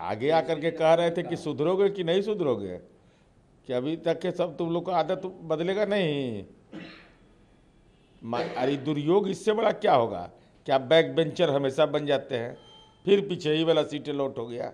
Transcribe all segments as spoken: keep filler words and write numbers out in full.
आगे आकर के कह रहे थे कि सुधरोगे कि नहीं सुधरोगे, कि अभी तक के सब तुम लोग का आदत बदलेगा नहीं। अरे दुर्योग इससे बड़ा क्या होगा कि आप बैक बेंचर हमेशा बन जाते हैं, फिर पीछे ही वाला सीट लौट हो गया।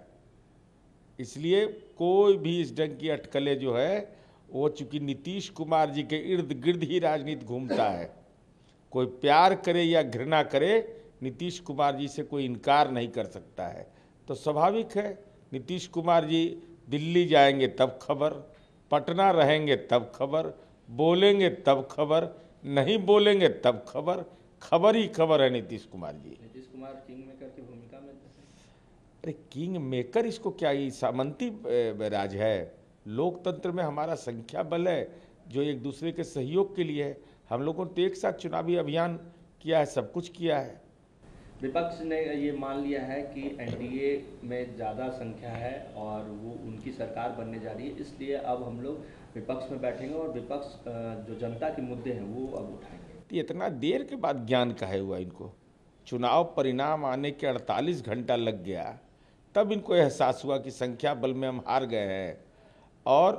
इसलिए कोई भी इस ढंग की अटकलें जो है वो चूंकि नीतीश कुमार जी के इर्द गिर्द ही राजनीति घूमता है, कोई प्यार करे या घृणा करे नीतीश कुमार जी से कोई इनकार नहीं कर सकता है। तो स्वाभाविक है नीतीश कुमार जी दिल्ली जाएंगे तब खबर, पटना रहेंगे तब खबर, बोलेंगे तब खबर, नहीं बोलेंगे तब खबर, खबर ही खबर है नीतीश कुमार जी। नीतीश कुमार किंग मेकर की भूमिका में। अरे किंग मेकर इसको क्या, ये सामंती राज है। लोकतंत्र में हमारा संख्या बल है जो एक दूसरे के सहयोग के लिए है। हम लोगों ने तो एक साथ चुनावी अभियान किया है, सब कुछ किया है। विपक्ष ने ये मान लिया है कि एनडीए में ज़्यादा संख्या है और वो उनकी सरकार बनने जा रही है, इसलिए अब हम लोग विपक्ष में बैठेंगे और विपक्ष जो जनता के मुद्दे हैं वो अब उठाएंगे। इतना देर के बाद ज्ञान काहे हुआ इनको? चुनाव परिणाम आने के अड़तालीस घंटा लग गया, तब इनको एहसास हुआ कि संख्या बल में हम हार गए हैं। और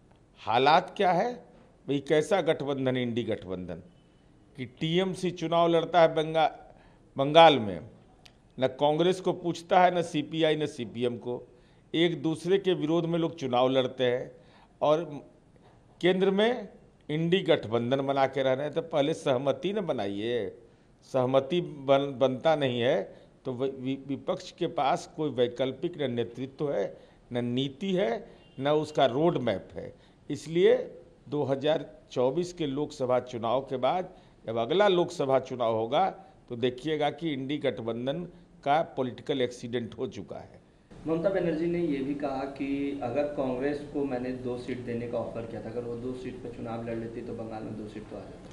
हालात क्या है भाई, कैसा गठबंधन, इंडी गठबंधन कि टीएमसी चुनाव लड़ता है बंगा बंगाल में, न कांग्रेस को पूछता है, न सीपीआई न सीपीएम को। एक दूसरे के विरोध में लोग चुनाव लड़ते हैं और केंद्र में इंडी गठबंधन बना के रह रहे हैं। तो पहले सहमति न बनाइए, सहमति बन बनता नहीं है तो विपक्ष के पास कोई वैकल्पिक न नेतृत्व है, न नीति है, न उसका रोड मैप है। इसलिए दो हज़ार चौबीस के लोकसभा चुनाव के बाद जब अगला लोकसभा चुनाव होगा तो देखिएगा कि इंडी गठबंधन का पॉलिटिकल एक्सीडेंट हो चुका है। ममता बनर्जी ने ये भी कहा कि अगर कांग्रेस को मैंने दो सीट देने का ऑफर किया था, अगर वो दो सीट पर चुनाव लड़ लेती तो बंगाल में दो सीट तो आ जाती।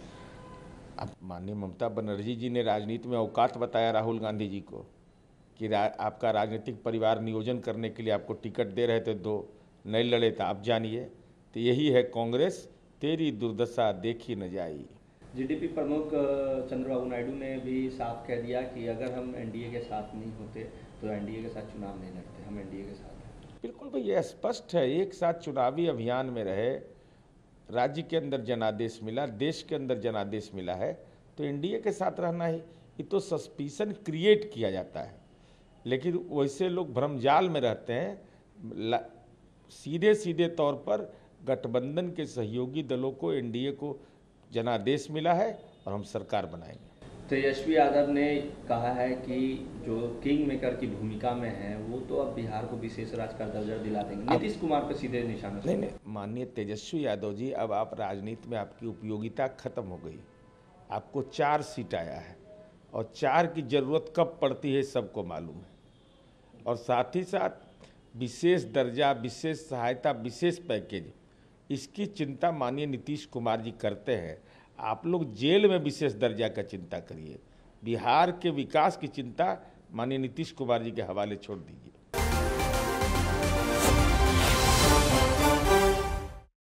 अब माननीय ममता बनर्जी जी ने राजनीति में औकात बताया राहुल गांधी जी को कि रा, आपका राजनीतिक परिवार नियोजन करने के लिए आपको टिकट दे रहे थे, दो नहीं लड़े तो आप जानिए। तो यही है कांग्रेस, तेरी दुर्दशा देखी न जाई। जीडीपी प्रमुख चंद्रबाबू नायडू ने भी साफ कह दिया कि अगर हम एनडीए के साथ नहीं होते तो एनडीए के साथ चुनाव नहीं लड़ते, हम एनडीए के साथ हैं। बिल्कुल भाई, ये स्पष्ट है। एक साथ चुनावी अभियान में रहे, राज्य के अंदर जनादेश मिला, देश के अंदर जनादेश मिला है, तो एनडीए के साथ रहना ही। ये तो सस्पिशन क्रिएट किया जाता है, लेकिन वैसे लोग भ्रमजाल में रहते हैं। सीधे सीधे तौर पर गठबंधन के सहयोगी दलों को, एनडीए को जनादेश मिला है और हम सरकार बनाएंगे। तेजस्वी यादव ने कहा है कि जो किंग मेकर की भूमिका में है वो तो अब बिहार को विशेष राज्य का दर्जा दिला देंगे। नीतीश कुमार पर सीधे निशाना। नहीं नहीं, माननीय तेजस्वी यादव जी, अब आप राजनीति में आपकी उपयोगिता खत्म हो गई। आपको चार सीट आया है और चार की जरूरत कब पड़ती है सबको मालूम है। और साथ ही साथ विशेष दर्जा, विशेष सहायता, विशेष पैकेज, इसकी चिंता माननीय नीतीश कुमार जी करते हैं। आप लोग जेल में विशेष दर्जा का चिंता करिए, बिहार के विकास की चिंता माननीय नीतीश कुमार जी के हवाले छोड़ दीजिए।